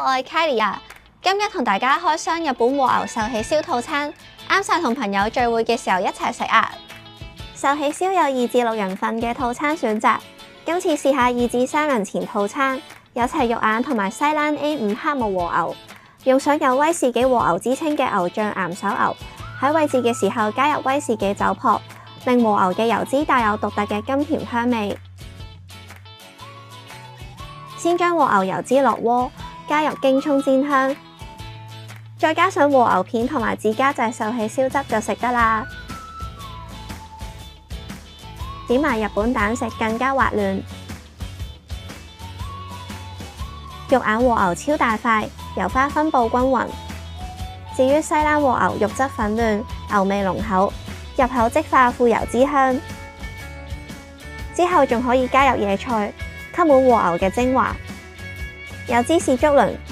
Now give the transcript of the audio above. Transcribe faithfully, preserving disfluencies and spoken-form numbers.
我係 Kylie 啊，今日同大家開箱日本和牛壽喜燒套餐，啱晒同朋友聚會嘅時候一齊食啊！壽喜燒有二至六人份嘅套餐選擇，今次試下二至三人前套餐，有齊肉眼同埋西蘭 A 五 黑木和牛，用上有威士忌和牛之稱嘅牛醬岩手牛，喺位置嘅時候加入威士忌酒粕，令和牛嘅油脂帶有獨特嘅甘甜香味。先將和牛油脂落鍋，加入京蔥煎香，再加上和牛片同埋自家製壽喜燒汁就食得啦。點埋日本蛋食更加滑嫩。肉眼和牛超大塊，油花分佈均勻。至於西蘭和牛肉質粉嫩，牛味濃厚，入口即化富油脂香。之後仲可以加入野菜，吸滿和牛嘅精華。有芝士竹輪、